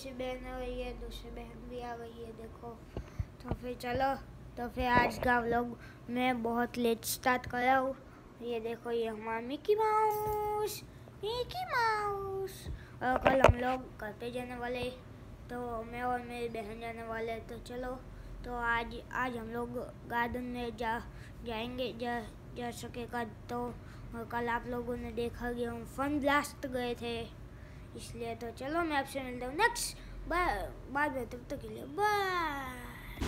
दूसरी बहन आ गई है, दूसरी बहन भी आ गई है देखो। तो फिर चलो, तो फिर आज का व्लॉग मैं बहुत लेट स्टार्ट कर रहा हूँ। ये देखो, ये हमारा मिकी माउस। और कल हम लोग घर पे जाने वाले, तो मैं और मेरी बहन जाने वाले। तो चलो, तो आज हम लोग गार्डन में जाएंगे जा सकेगा तो। और कल आप लोगों ने देखा कि हम फन ब्लास्ट गए थे, इसलिए तो चलो मैं आपसे मिलता हूँ नेक्स्ट बाद में। तब तक के लिए बाय।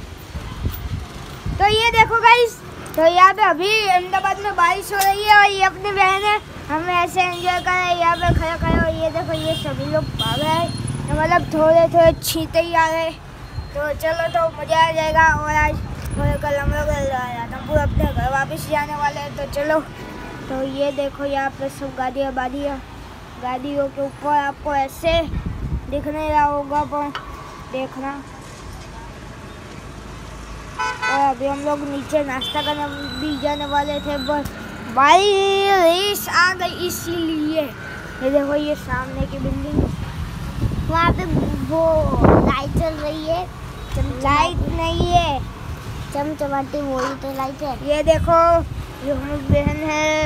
तो ये देखो गाइस, तो यहाँ पे अभी अहमदाबाद में बारिश हो रही है और ये अपनी बहन है, हमें ऐसे एंजॉय कर रहे हैं यहाँ पे खड़े खड़े। और ये देखो, ये सभी लोग भाग रहे हैं, मतलब थोड़े छींटे ही आ रहे। तो चलो, तो मज़ा आ जाएगा। और आज कल हम लोग राधनपुर अपने घर वापस जाने वाले हैं। तो चलो, तो ये देखो यहाँ पे सब गाड़ियों के ऊपर आपको ऐसे दिखने रहा होगा, पर देखना। और अभी हम लोग नीचे नाश्ता करने भी जाने वाले थे, बस बारिश आ गई इसीलिए। ये देखो, ये सामने की बिल्डिंग, वहाँ पे वो लाइट चल रही है। लाइट नहीं है, चमचमाती वही तो लाइट है। ये देखो, ये हमारी बहन है।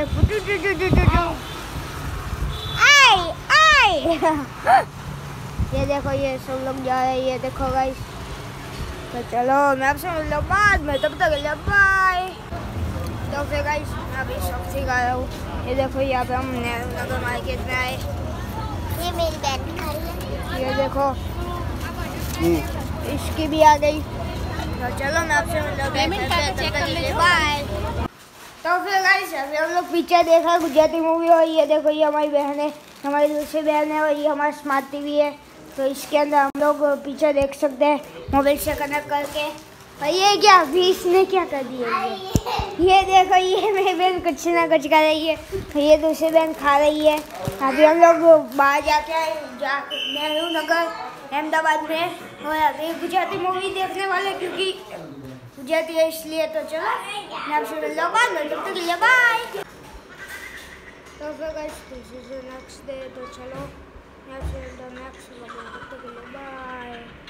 ये देखो, ये सब लोग जा रहे हैं। ये देखो गाइस, तो चलो मैं आपसे मिलता हूँ बाद में, तब तक के लिए बाय। तो फिर गाइस, मैं अभी सब सिखा रहा हूँ। ये देखो, यहाँ पे हम नेहरू नगर मार्केट में आए। ये मेरी बहन खड़ी है, ये देखो इसकी भी आ गई। तो चलो मैं आपसे मिलता हूँ बाय। तो फिर गाइस, अभी हम लोग पिक्चर देखा गुजराती मूवी। और ये देखो, ये हमारी बहन है, हमारी दूसरी बहन है, और ये हमारा स्मार्ट टीवी है। तो इसके अंदर हम लोग पिक्चर देख सकते हैं मोबाइल से कनेक्ट करके। और ये क्या, अभी इसने क्या कर दिया ये देखो, ये मेरी बहन कुछ ना कुछ कर रही है, तो ये दूसरी बहन खा रही है। अभी हम लोग बाहर जाके आए नेहरू नगर अहमदाबाद में, और अभी गुजराती मूवी देखने वाले, क्योंकि गुजराती है इसलिए। तो चलो मैं आपसे मिलता हूँ बाद में, तब तक के लिए बाय। तो फिर guys, this is the next day. तो चलो मैं आपसे मिलता हूँ नेक्स्ट व्लॉग में, तब तक के लिए बाय।